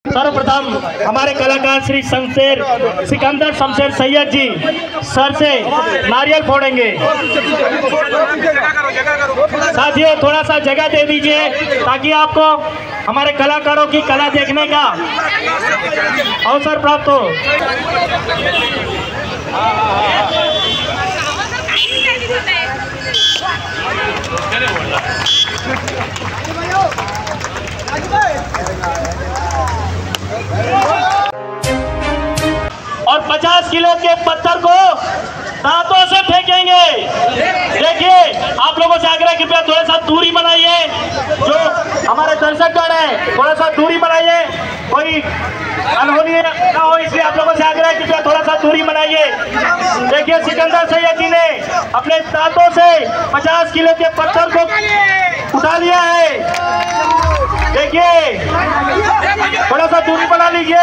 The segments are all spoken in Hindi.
सर्वप्रथम हमारे कलाकार श्री सिकंदर शमशेर सैयद जी सर से नारियल फोड़ेंगे। साथियों थोड़ा सा जगह दे दीजिए ताकि आपको हमारे कलाकारों की कला देखने का अवसर प्राप्त हो। और 50 किलो के पत्थर को दांतों से फेंकेंगे। देखिए आप लोगों से आग्रह कृपया थोड़ा सा दूरी बनाइए, जो हमारे दर्शकगण है थोड़ा सा दूरी बनाइए, कोई अनहोनी ना हो इसलिए आप लोगों से आग्रह कृपया थोड़ा सा दूरी बनाइए। देखिए सिकंदर सैयद जी ने अपने दांतों से 50 किलो के पत्थर को उठा लिया है। देखिए थोड़ा सा दूरी बना लीजिए।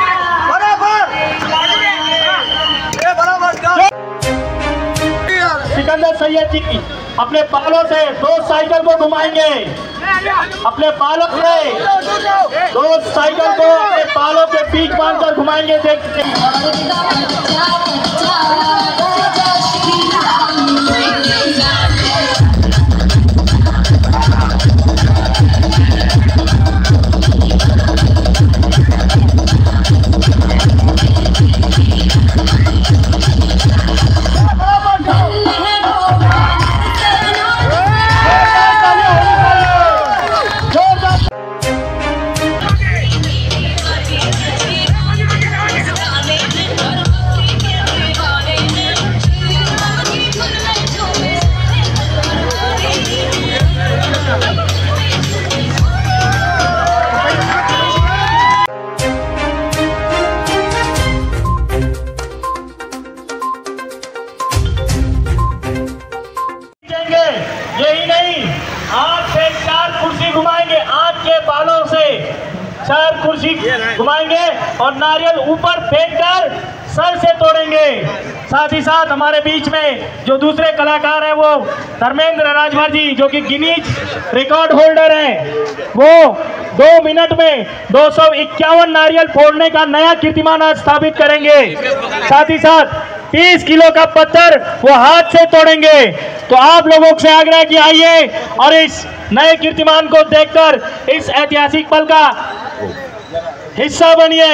सिकंदर सैयद जी अपने बालों से 2 साइकिल को घुमाएंगे, अपने बालों से 2 साइकिल को अपने बालों के बीच बांधकर घुमाएंगे। देखते यही नहीं, आग से 4 कुर्सी घुमाएंगे, आग के बालों से 4 कुर्सी घुमाएंगे और नारियल ऊपर फेंककर सर से तोड़ेंगे। साथ ही साथ हमारे बीच में जो दूसरे कलाकार हैं वो धर्मेंद्र राजभर जी, जो कि गिनीज रिकॉर्ड होल्डर हैं, वो 2 मिनट में 251 नारियल फोड़ने का नया कीर्तिमान आज स्थापित करेंगे। साथ ही साथ 30 किलो का पत्थर वो हाथ से तोड़ेंगे। तो आप लोगों से आग्रह कि आइए और इस नए कीर्तिमान को देखकर इस ऐतिहासिक पल का हिस्सा बनिए।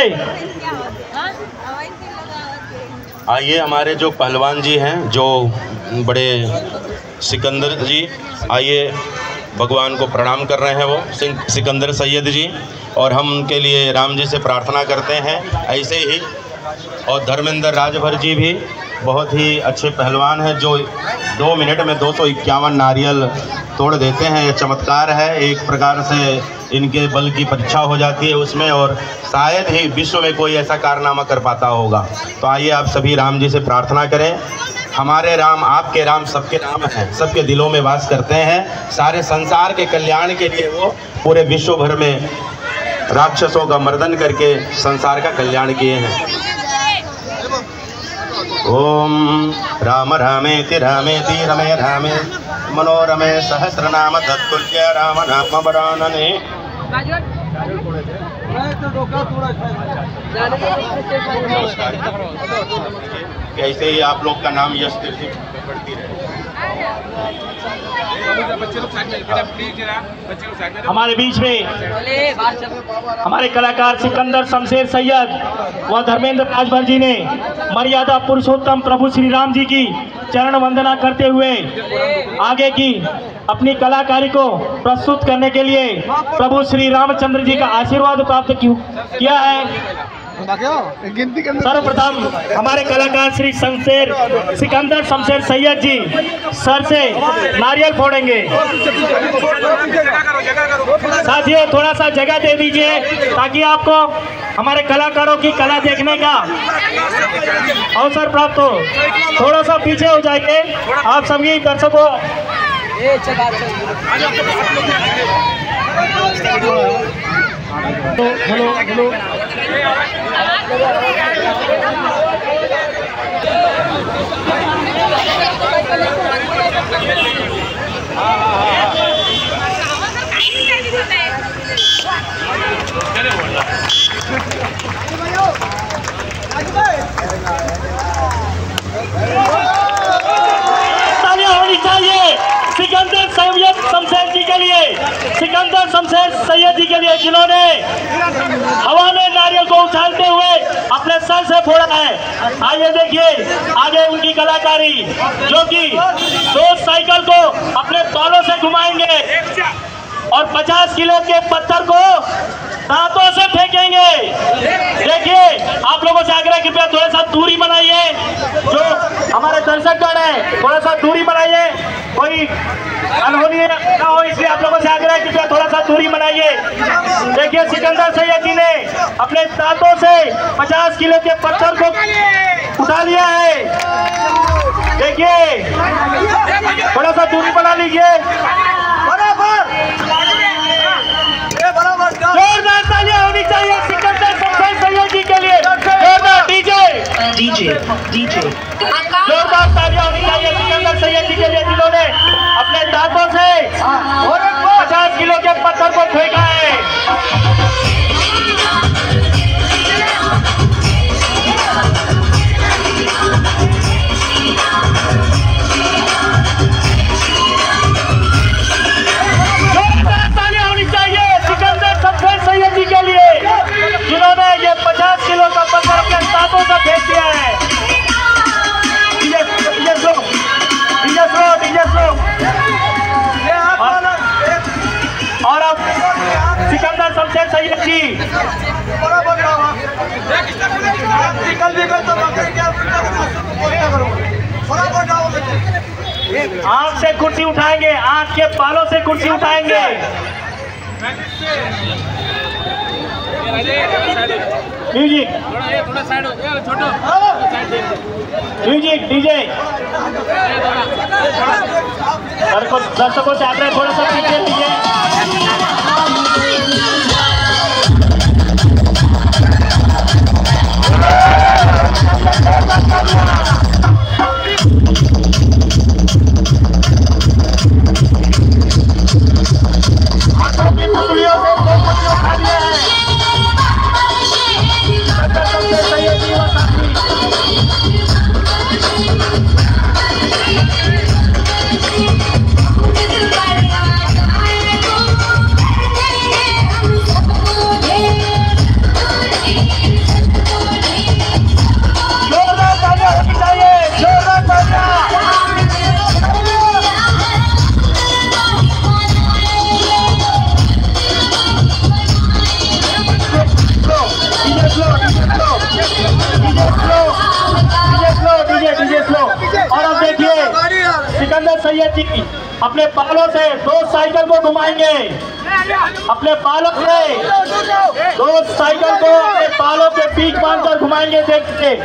आइए हमारे जो पहलवान जी हैं, जो बड़े सिकंदर जी, आइए भगवान को प्रणाम कर रहे हैं वो सिकंदर सैयद जी, और हम उनके लिए राम जी से प्रार्थना करते हैं ऐसे ही। और धर्मेंद्र राजभर जी भी बहुत ही अच्छे पहलवान हैं, जो 2 मिनट में 251 नारियल तोड़ देते हैं। ये चमत्कार है, एक प्रकार से इनके बल की परीक्षा हो जाती है उसमें, और शायद ही विश्व में कोई ऐसा कारनामा कर पाता होगा। तो आइए आप सभी राम जी से प्रार्थना करें। हमारे राम, आपके राम, सबके राम हैं, सबके दिलों में वास करते हैं। सारे संसार के कल्याण के लिए वो पूरे विश्व भर में राक्षसों का मर्दन करके संसार का कल्याण किए हैं। ओम राम रामेति रामेति रमे रामे मनोरमे सहस्रनाम तत्तुल्य राम नाम वरानने। ऐसे ही आप लोग का नाम यश बढ़ती रहे। हमारे बीच में हमारे कलाकार सिकंदर शमशेर सैयद व धर्मेंद्र राजभर जी ने मर्यादा पुरुषोत्तम प्रभु श्री राम जी की चरण वंदना करते हुए आगे की अपनी कलाकारी को प्रस्तुत करने के लिए प्रभु श्री रामचंद्र जी का आशीर्वाद प्राप्त किया है। सर्वप्रथम हमारे कलाकार श्री सिकंदर शमशेर सैयद जी सर से नारियल फोड़ेंगे। साथियों थोड़ा सा जगह दे दीजिए ताकि आपको हमारे कलाकारों की कला देखने का अवसर प्राप्त हो। थोड़ा सा पीछे हो जाइए आप सभी दर्शकों। हेलो चले बोल सिकंदर शमशेर सैयद जी के लिए, जिन्होंने हवा में नारियल को उछालते हुए अपने सर से फोड़ा है। आइए देखिए आगे उनकी कलाकारी, जो कि 2 साइकिल को अपने बालों से घुमाएंगे और 50 किलो के पत्थर को दांतों से फेंकेंगे। देखिए आप लोगों से आग्रह, कृपया थोड़ा सा दूरी बनाइए, जो हमारे दर्शकगण है थोड़ा सा दूरी बनाइए, कोई अनहोनी ना हो, इसलिए आप लोगों से आग्रह, कृपया थोड़ा सा दूरी बनाइए। देखिए सिकंदर सैयद जी ने अपने दांतों से 50 किलो के पत्थर को उठा लिया है। देखिए थोड़ा सा दूरी बना लीजिए। जोरदार तालियां होनी चाहिए सिकंदर शमशेर सैयद जी के लिए। जोरदार डीजे जोरदार तालियां होनी चाहिए सिकंदर सैयद जी के लिए, जिन्होंने अपने दांतों से 50 किलो के पत्थर को फेंका है। जिन्होंने ये 50 किलो का पत्थर अपने दांतों से फेंक दिया है। और अब सिकंदर शमशेर सैयद जी आंख से कुर्सी उठाएंगे, आंख के बालों से कुर्सी उठाएंगे। म्यूजिक म्यूजिक डीजे दर्शकों से आग्रह, थोड़ा सा पीछे लीजिए। और अब देखिए सिकंदर सैयद जी अपने बालों से 2 साइकिल को घुमाएंगे, अपने बालों से 2 साइकिल को अपने बालों के बीच बांधकर घुमाएंगे। देखिए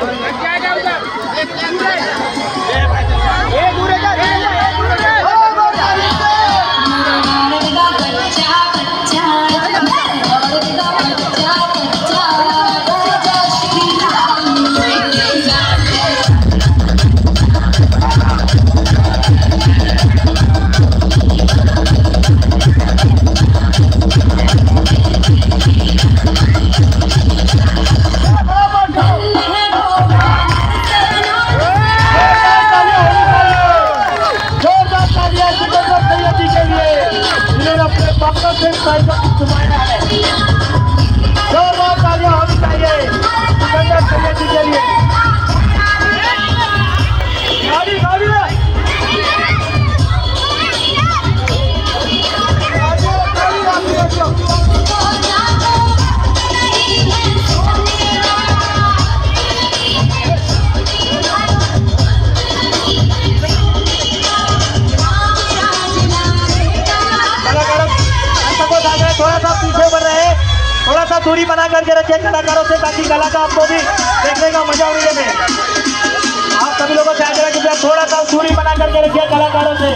थोड़ा सा दूरी बना करके रखिए कलाकारों से, ताकि कलाकार आपको भी देखने का मजा मिले। आप सभी लोगों से आग्रह कीजिए, थोड़ा सा दूरी बना करके रखिए कलाकारों से।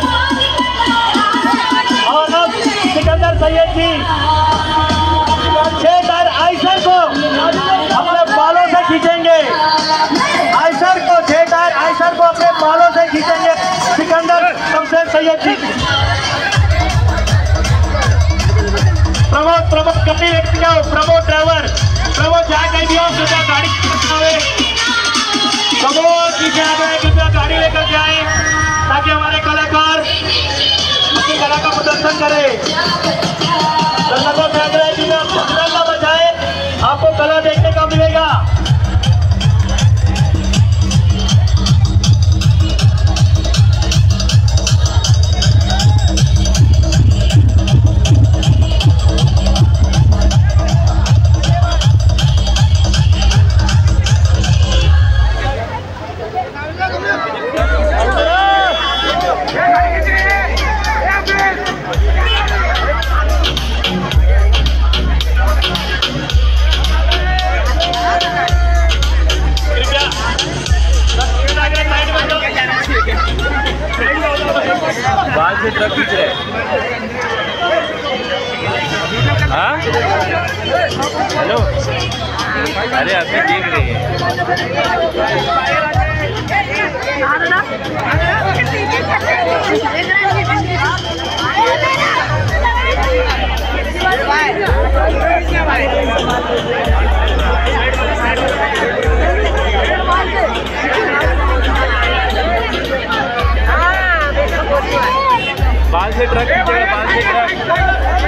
और अब सिकंदर सैयद जी 6 टायर आइसर को अपने बालों से खींचेंगे, आइसर को 6 टायर आइसर को अपने बालों से खींचेंगे सिकंदर शमशेर सैयद जी। प्रमोद कभी लेके जाओ, प्रमोद ड्राइवर, प्रमोद जहाँ कहीं भी हो कृपया गाड़ी प्रमोद पीछे आ गए, कृपया गाड़ी लेकर के आए, ताकि हमारे कलाकार अपनी कला का प्रदर्शन करें। से ट्रक खींच रहे हाँ हेलो अरे अभी देख रही है बाल से ट्रक खींचेगा बाल से ट्रक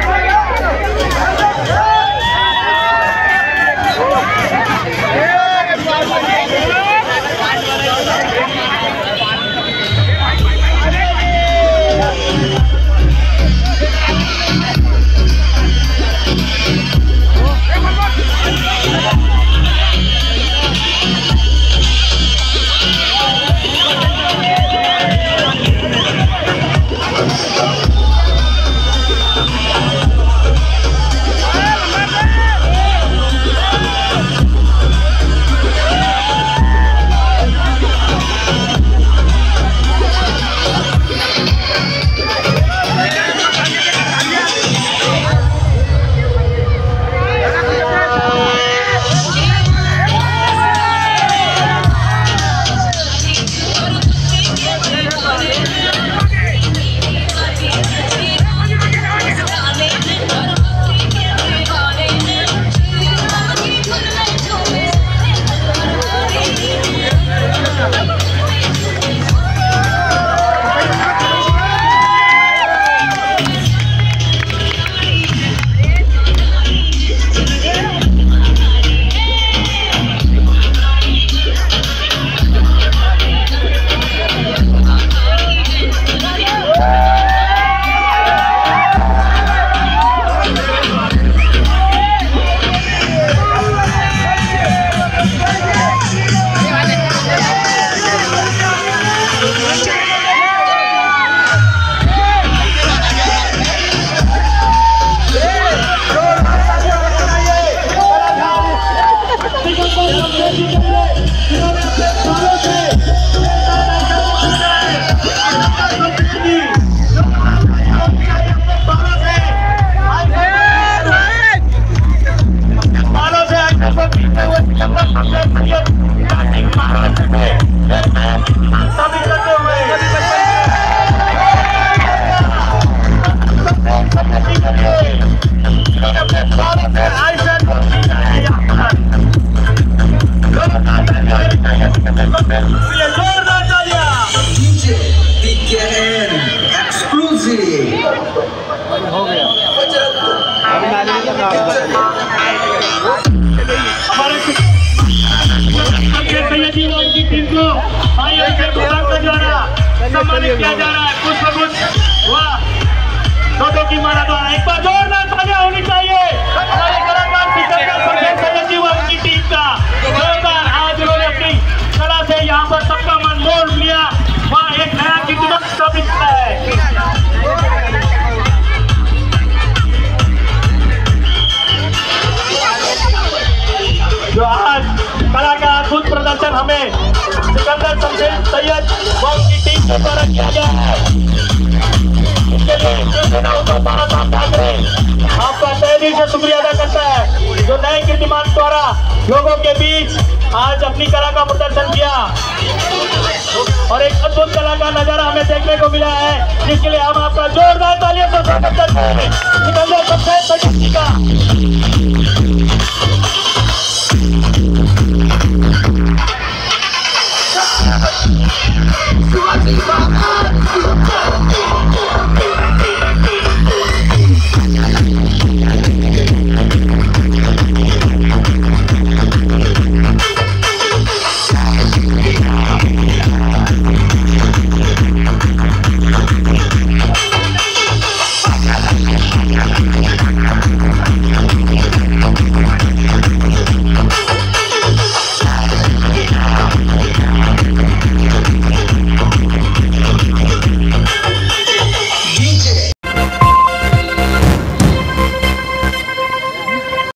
सम्मानित किया जा रहा है कुछ न कुछ वाह दोनों की मारा द्वारा एक बार जोरदार तालियां होनी चाहिए हमारे कलाकार सिकंदर सैयद जी व उनकी टीम का जोरदार आज उन्होंने अपनी कला से यहाँ पर सबका मन मोड़ लिया वह एक नया कीर्तिमान स्थापित किया है। जो आज कला का अद्भुत प्रदर्शन हमें सिकंदर सैयद व उनकी टीम के द्वारा किया गया है इसके लिए आपका तहे दिल से शुक्रिया अदा करता है जो नए कीर्तिमान द्वारा लोगों के बीच आज अपनी कला का प्रदर्शन किया और एक अद्भुत कला का नजारा हमें देखने को मिला है जिसके लिए हम आपका जोरदार तालियों से स्वागत करते हैं सिकंदर सैयद जी का।